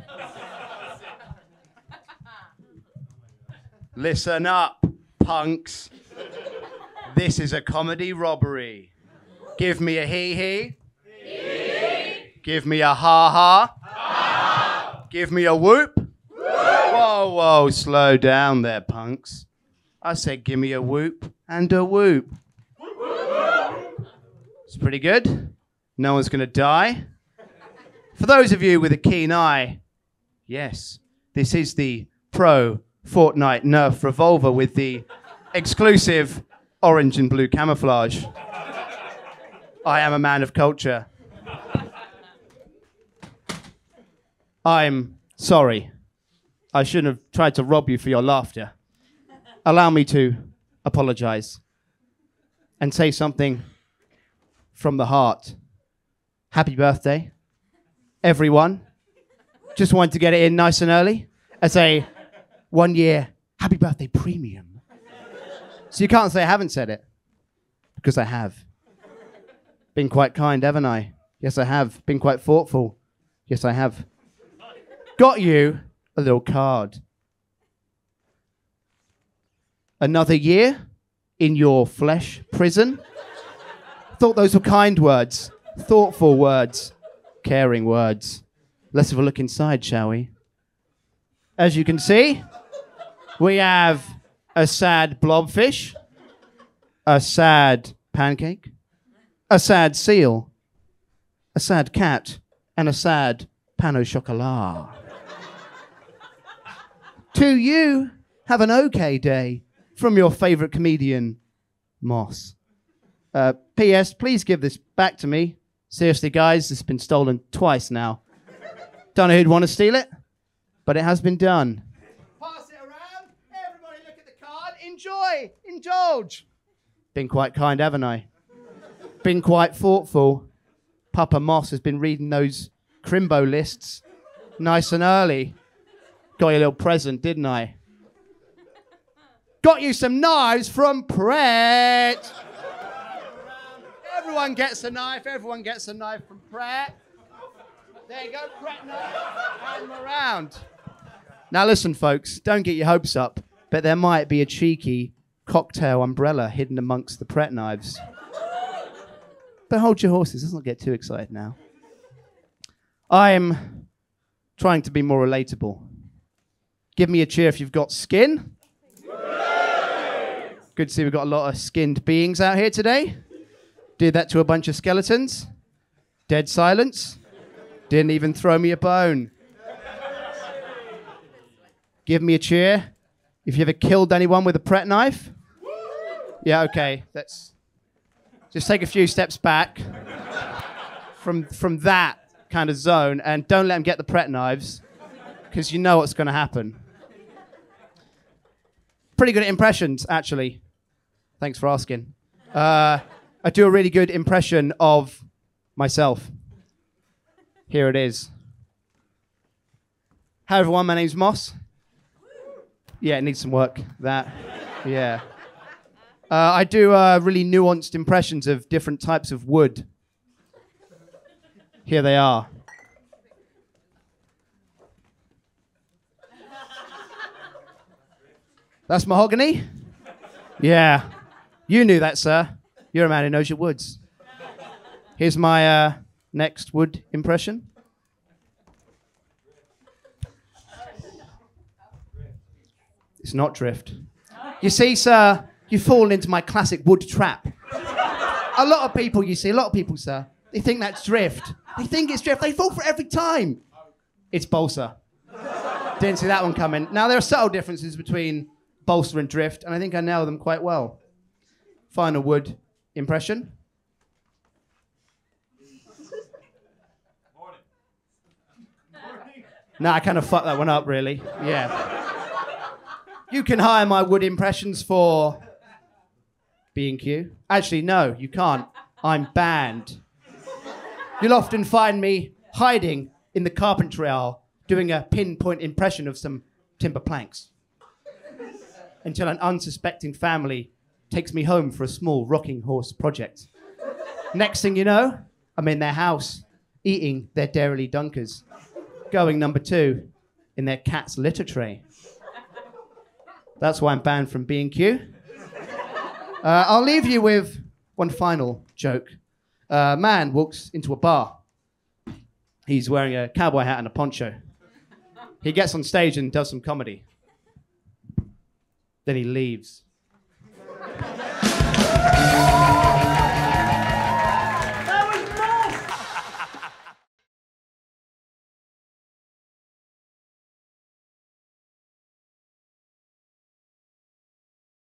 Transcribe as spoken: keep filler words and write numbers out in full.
Listen up, punks. This is a comedy robbery. Give me a hee-hee. Hee-hee. Give me a ha-ha. Ha. Give me a whoop. Whoop. Whoa, whoa, slow down there, punks. I said give me a whoop and a whoop. Whoop. It's pretty good. No one's going to die. For those of you with a keen eye, yes, this is the Pro Fortnite Nerf revolver with the exclusive orange and blue camouflage. I am a man of culture. I'm sorry. I shouldn't have tried to rob you for your laughter. Allow me to apologize and say something from the heart. Happy birthday, everyone. Just wanted to get it in nice and early as a one year happy birthday premium. So you can't say I haven't said it, because I have. Been quite kind, haven't I? Yes, I have. Been quite thoughtful. Yes, I have. Got you a little card. Another year in your flesh prison. Thought those were kind words, thoughtful words, caring words. Let's have a look inside, shall we? As you can see, we have a sad blobfish, a sad pancake, a sad seal, a sad cat, and a sad pan au chocolat. To you, have an okay day from your favourite comedian, Moss. Uh, P S, please give this back to me. Seriously, guys, it's been stolen twice now. Don't know who'd want to steal it, but it has been done. Pass it around. Everybody look at the card. Enjoy. Indulge. Been quite kind, haven't I? Been quite thoughtful. Papa Moss has been reading those crimbo lists nice and early. Got you a little present, didn't I? Got you some knives from Pret. Everyone gets a knife. Everyone gets a knife from Pret. There you go, Pret knife. Hand them around. Now listen, folks, don't get your hopes up, but there might be a cheeky cocktail umbrella hidden amongst the Pret knives. But hold your horses. Let's not get too excited now. I'm trying to be more relatable. Give me a cheer if you've got skin. Good to see we've got a lot of skinned beings out here today. Did that to a bunch of skeletons. Dead silence. Didn't even throw me a bone. Give me a cheer if you ever killed anyone with a Pret knife. Yeah, okay. Let's just take a few steps back from, from that kind of zone and don't let them get the Pret knives, because you know what's going to happen. Pretty good at impressions, actually. Thanks for asking. Uh, I do a really good impression of myself. Here it is. Hi everyone, my name's Moss. Yeah, it needs some work, that. Yeah. Uh, I do uh, really nuanced impressions of different types of wood. Here they are. That's mahogany? Yeah. You knew that, sir. You're a man who knows your woods. Here's my uh, next wood impression. It's not drift. You see, sir, you've fallen into my classic wood trap. A lot of people, you see, a lot of people, sir, they think that's drift. They think it's drift. They fall for it every time. It's balsa. Didn't see that one coming. Now, there are subtle differences between balsa and drift, and I think I nail them quite well. Final wood impression. No, I kind of fucked that one up, really. Yeah. You can hire my wood impressions for B and Q. Actually, no, you can't. I'm banned. You'll often find me hiding in the carpentry aisle doing a pinpoint impression of some timber planks until an unsuspecting family takes me home for a small rocking horse project. Next thing you know, I'm in their house eating their dairy dunkers. going number two in their cat's litter tray. That's why I'm banned from B and Q. Uh, I'll leave you with one final joke. A uh, man walks into a bar. He's wearing a cowboy hat and a poncho. He gets on stage and does some comedy. Then he leaves.